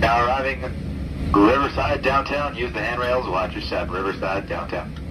Now arriving Riverside downtown, use the handrails, watch your step, Riverside downtown.